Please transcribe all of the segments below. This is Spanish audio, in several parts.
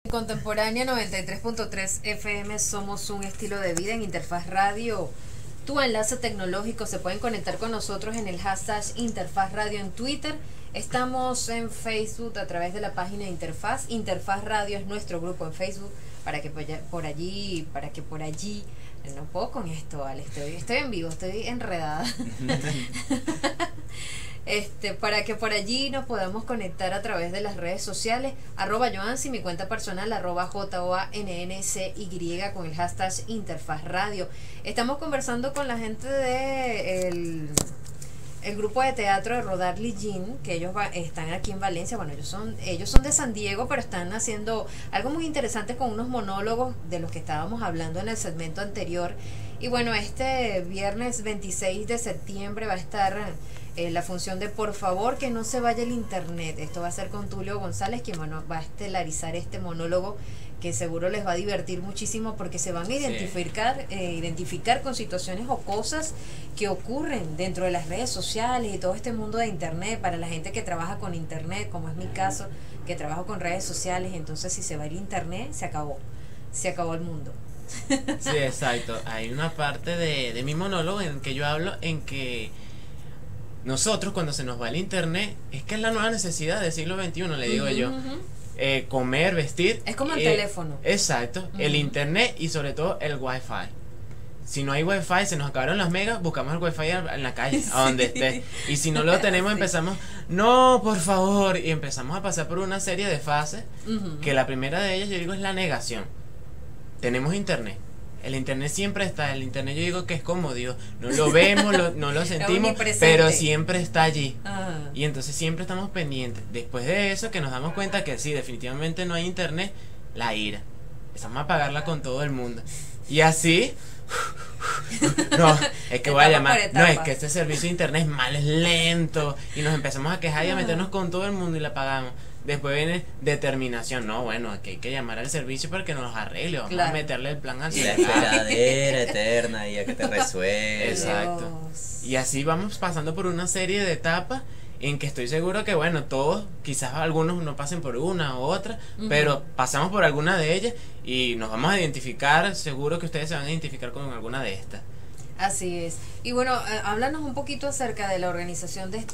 Contemporánea 93.3 FM, somos un estilo de vida en Interfaz Radio. Tu enlace tecnológico, se pueden conectar con nosotros en el hashtag Interfaz Radio en Twitter. Estamos en Facebook a través de la página de Interfaz. Interfaz Radio es nuestro grupo en Facebook para que por allí, no puedo con esto, Ale, estoy en vivo, estoy enredada. Para que por allí nos podamos conectar a través de las redes sociales, @Joansi, mi cuenta personal, @JOANNCY, con el hashtag Interfaz Radio. Estamos conversando con la gente de el grupo de teatro de Rodar Ligin, que ellos están aquí en Valencia. Bueno, ellos son de San Diego, pero están haciendo algo muy interesante con unos monólogos de los que estábamos hablando en el segmento anterior. Y bueno, este viernes 26 de septiembre va a estar la función de Por favor que no se vaya el internet. Esto va a ser con Tulio González, quien va a estelarizar este monólogo, que seguro les va a divertir muchísimo, porque se van a identificar con situaciones o cosas que ocurren dentro de las redes sociales y todo este mundo de internet. Para la gente que trabaja con internet, como es mi caso, que trabajo con redes sociales, entonces si se va el internet, se acabó el mundo. Sí, exacto. Hay una parte de mi monólogo en que yo hablo en que nosotros, cuando se nos va el internet, es que es la nueva necesidad del siglo XXI, le digo yo. Comer, vestir. Es como el teléfono. Exacto. El internet y sobre todo el wifi. Si no hay wifi, se nos acabaron las megas, buscamos el wifi en la calle, a donde esté. Y si no lo tenemos, empezamos, no, por favor. Y empezamos a pasar por una serie de fases, que la primera de ellas, yo digo, es la negación. Tenemos internet. El internet siempre está, el internet yo digo que es como Dios, no lo vemos, no lo sentimos, pero siempre está allí. Y entonces siempre estamos pendientes. Después de eso, que nos damos cuenta que sí, definitivamente no hay internet, la ira. Empezamos a pagarla con todo el mundo. Y así, no, es que voy a llamar, no, es que este servicio de internet es mal, es lento. Y nos empezamos a quejar y a meternos con todo el mundo y la pagamos. Después viene determinación. No, bueno, aquí hay que llamar al servicio para que nos arregle. Vamos a meterle el plan al celular. Y la esperadera eterna y a que te resuelva. Exacto. Y así vamos pasando por una serie de etapas en que estoy seguro que, bueno, todos, quizás algunos no pasen por una u otra, pero pasamos por alguna de ellas y nos vamos a identificar. Seguro que ustedes se van a identificar con alguna de estas. Así es. Y bueno, háblanos un poquito acerca de la organización de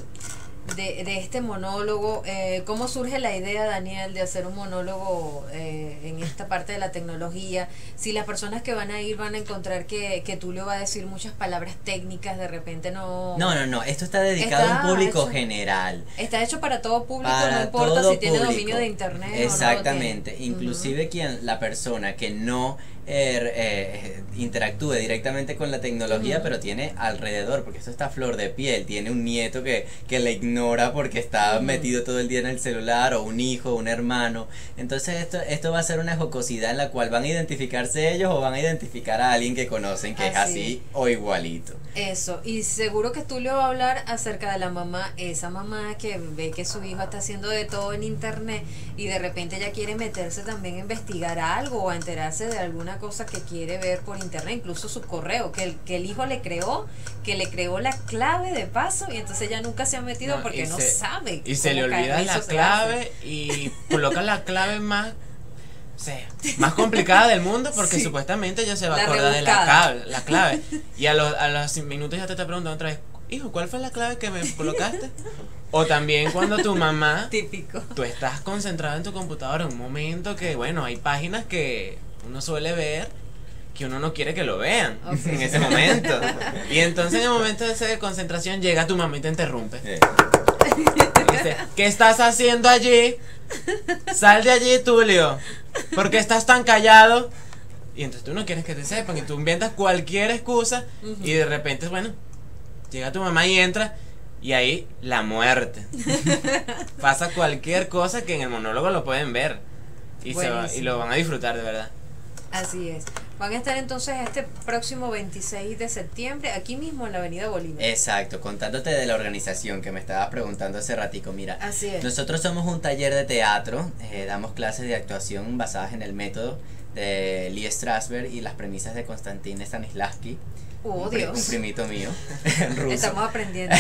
este monólogo. ¿Cómo surge la idea, Daniel, de hacer un monólogo en esta parte de la tecnología? Si las personas que van a ir van a encontrar que Tulio va a decir muchas palabras técnicas, de repente no, esto está dedicado a un público general. Está hecho para todo público, no importa si tiene dominio de internet. Exactamente. O no Inclusive la persona que no interactúe directamente con la tecnología, pero tiene alrededor, porque esto está a flor de piel, tiene un nieto que le ignora porque está metido todo el día en el celular, o un hijo, un hermano. Entonces esto va a ser una jocosidad en la cual van a identificarse ellos o van a identificar a alguien que conocen que es así o igualito. Eso, y seguro que Tulio va a hablar acerca de la mamá, esa mamá que ve que su hijo está haciendo de todo en internet y de repente ella quiere meterse también a investigar algo o a enterarse de alguna cosa que quiere ver por internet, incluso su correo, que el hijo le creó la clave de paso, y entonces ella nunca se ha metido porque no sabe. Y se le olvida la clave y coloca la clave más complicada del mundo, porque supuestamente ella se va a acordar de la clave. Y a los minutos ya te está preguntando otra vez, hijo, ¿cuál fue la clave que me colocaste? O también cuando tu mamá, típico, tú estás concentrado en tu computadora en un momento que, bueno, hay páginas que uno suele ver que uno no quiere que lo vean en ese momento. Y entonces en el momento de esa concentración llega tu mamá y te interrumpe. Y dice, ¿qué estás haciendo allí? Sal de allí, Tulio. ¿Por qué estás tan callado? Y entonces tú no quieres que te sepan y tú inventas cualquier excusa y de repente, bueno, llega tu mamá y entra y ahí la muerte. Pasa cualquier cosa que en el monólogo lo pueden ver y lo van a disfrutar de verdad. Así es. Van a estar entonces este próximo 26 de septiembre aquí mismo en la Avenida Bolívar. Exacto, contándote de la organización que me estabas preguntando hace ratico. Mira, así es. Nosotros somos un taller de teatro, damos clases de actuación basadas en el método de Lee Strasberg y las premisas de Konstantin Stanislavski. Dios. Un primito mío, ruso. Estamos aprendiendo.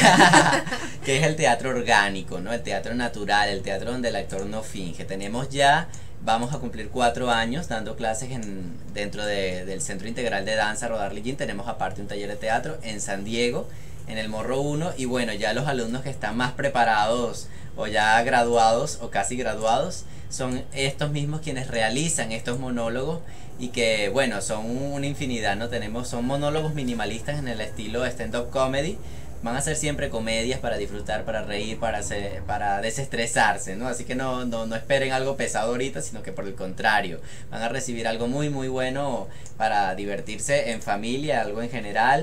Que es el teatro orgánico, ¿no? El teatro natural, el teatro donde el actor no finge. Tenemos ya vamos a cumplir 4 años dando clases dentro del Centro Integral de Danza Rodar Lee Jin. Tenemos aparte un taller de teatro en San Diego, en el Morro 1, y bueno, ya los alumnos que están más preparados o ya graduados o casi graduados son estos mismos quienes realizan estos monólogos, y que bueno, son una infinidad, ¿no? Son monólogos minimalistas en el estilo stand-up comedy. Van a ser siempre comedias para disfrutar, para reír, para desestresarse, ¿no? Así que no esperen algo pesado ahorita, sino que por el contrario, van a recibir algo muy muy bueno para divertirse en familia, algo en general.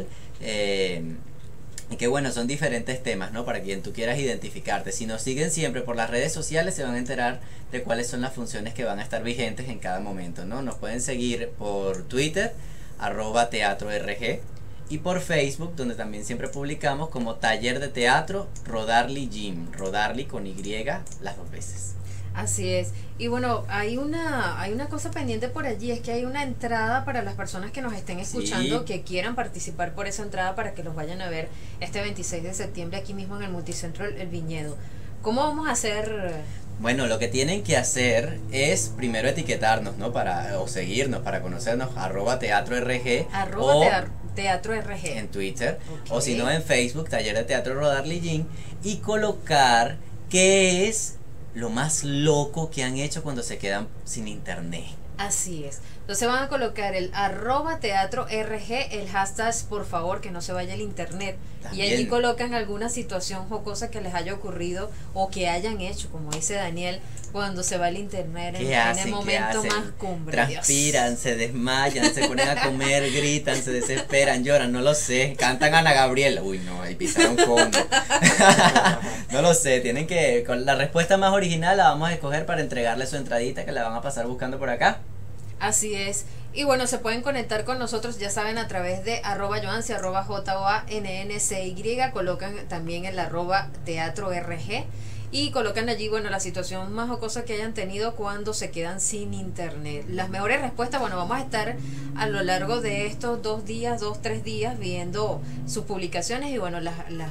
Y que bueno, son diferentes temas, ¿no? Para quien tú quieras identificarte. Si nos siguen siempre por las redes sociales, se van a enterar de cuáles son las funciones que van a estar vigentes en cada momento, ¿no? Nos pueden seguir por Twitter, @teatrorg, y por Facebook, donde también siempre publicamos como Taller de Teatro Rodar Lee Jin, Rodarly con Y las 2 veces. Así es. Y bueno, hay una cosa pendiente por allí, es que hay una entrada para las personas que nos estén escuchando, Sí. que quieran participar por esa entrada para que los vayan a ver este 26 de septiembre aquí mismo en el Multicentro El Viñedo. ¿Cómo vamos a hacer? Bueno, lo que tienen que hacer es primero etiquetarnos, ¿no? O seguirnos para conocernos, @teatrorg, o @teatrorg en Twitter, Ok. o si no en Facebook, Taller de Teatro Rodar Lee Jin, y colocar qué es lo más loco que han hecho cuando se quedan sin internet. Así es. Entonces van a colocar el @teatrorg, el hashtag por favor que no se vaya el internet. También. Y allí colocan alguna situación jocosa que les haya ocurrido o que hayan hecho, como dice Daniel, cuando se va el internet en el momento más cumbre. Transpiran, Dios. se desmayan, se ponen a comer, gritan, se desesperan, lloran, no lo sé, cantan Ana Gabriela. Uy, no, ahí pisaron fondo. No lo sé, tienen que, con la respuesta más original la vamos a escoger para entregarle su entradita, que la van a pasar buscando por acá. Así es. Y bueno, se pueden conectar con nosotros, ya saben, a través de @Joansi, @JOANNCY, colocan también el @teatrorg y colocan allí, bueno, la situación más jocosa que hayan tenido cuando se quedan sin internet. Las mejores respuestas, bueno, vamos a estar a lo largo de estos 3 días viendo sus publicaciones y bueno, las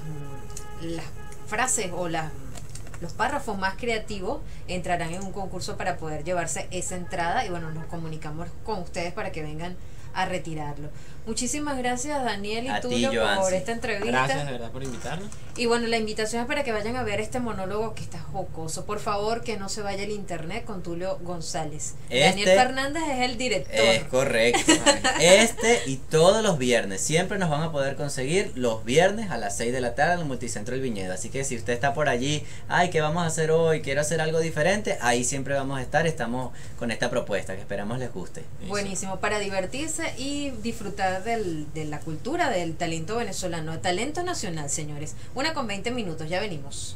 frases o los párrafos más creativos entrarán en un concurso para poder llevarse esa entrada y bueno, nos comunicamos con ustedes para que vengan a retirarlo. Muchísimas gracias Daniel y A ti, Tulio por Joansi. esta entrevista. Gracias de verdad por invitarnos. Y bueno, la invitación es para que vayan a ver este monólogo que está jocoso. Por favor, que no se vaya el internet con Tulio González. Daniel Fernández es el director. Es correcto. Y todos los viernes, siempre nos van a poder conseguir los viernes a las 6 de la tarde en el Multicentro El Viñedo. Así que si usted está por allí, ay, ¿qué vamos a hacer hoy? Quiero hacer algo diferente, ahí siempre vamos a estar. Estamos con esta propuesta que esperamos les guste. Buenísimo, para divertirse y disfrutar de la cultura, del talento venezolano, talento nacional, señores. 1:20 minutos, ya venimos.